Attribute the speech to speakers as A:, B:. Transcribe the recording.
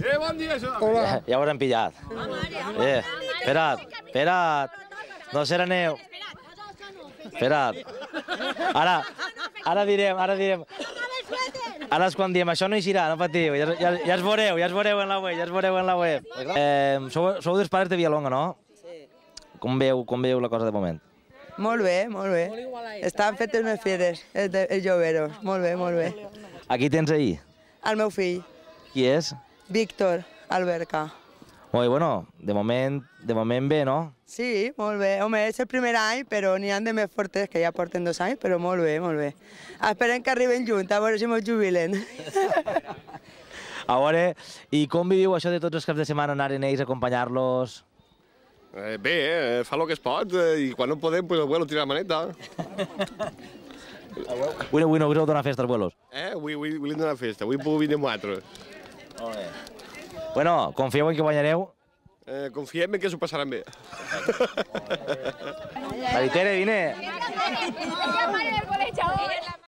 A: Bon dia, això.
B: Hola. Ja ho haurem pillat. Espera't. No serà neu. Espera't. Ara direm. Ara és quan diem, això no eixirà, no patiu. Ja es veureu en la web, Sou dels pares de Villalonga, no?
C: Sí.
B: Com veieu la cosa de moment?
C: Molt bé. Estan fetes unes fires, els joveros. Molt bé.
B: Aquí tens ahir.
C: El meu fill,
B: Qui és?
C: Víctor Alberca.
B: Molt bé, bueno, de moment bé, no?
C: Sí, molt bé. Home, és el primer any, però n'hi ha de més fortes, que ja porten 2 anys, però molt bé. Esperem que arriben junts, a veure si ens jubilen.
B: A veure, i com viviu això de tots els caps de setmana anar en ells, acompanyar-los?
A: Bé, fa el que es pot i quan no podem, pues el abuelo tira la maneta.
B: Avui no us heu donat festa als abuelos?
A: Avui li hem donat festa, avui puc vindre amb vosaltres.
B: Molt bé. Bueno, confieu en que guanyareu?
A: Confiem en que s'ho passaran bé.
B: Maritere, vine.